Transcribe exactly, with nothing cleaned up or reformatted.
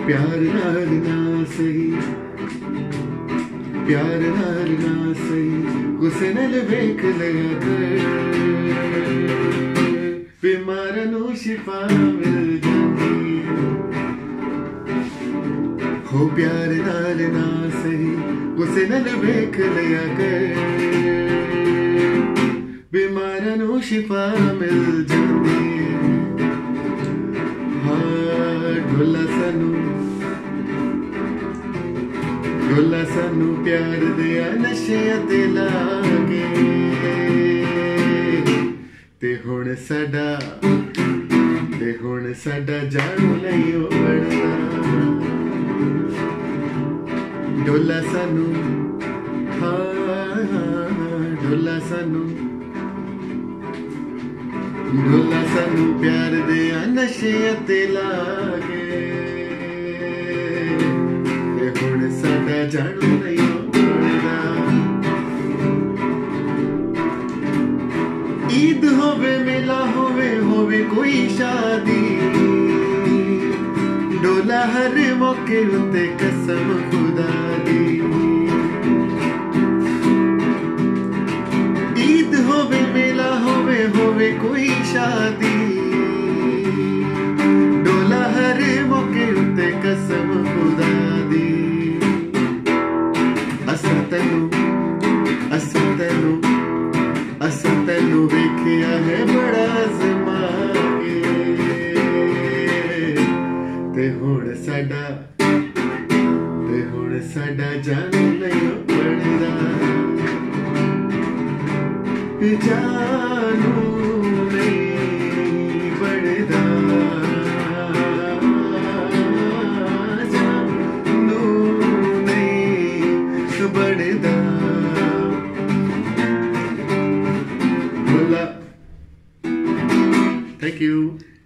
प्यार नाल ना सही, प्यार नाल ना सही, गुस्से नाल वेख लिया कर, बीमारां नूं शिफा मिल जांदी। हो प्यार नाल ना सही, गुस्से नाल वेख लिया कर, बीमारां नूं शिफा मिल जांदी। हाँ ढोला सानू, ढोला सानू प्यार दिया नशियां ते लाके, ते हुण साडा, ते हुण साडा जानू नहीं उड़दा। ढोला सानू, हाँ ढोला सानू, ढोला सानू प्यार दिया नशियां ते लाके, ते हुण साडा जानू नहीं उड़दा। ईद होवे मेला होवे होवे कोई शादी, ढोला हर मौके उत्ते कसम खुदा दी। ईद होवे मेला होवे होवे कोई शादी, ढोला हर मौके उत्ते कसम खुदा दी। असां तैनू, असां तैनू, असां तैनू वेखिया है बड़ा ज़मा के, ते हुण साडा, ते हुण साडा जानू नहीं उड़दा। जानू नहीं बढ़दा, जानू नहीं बढ़दा। Thank you.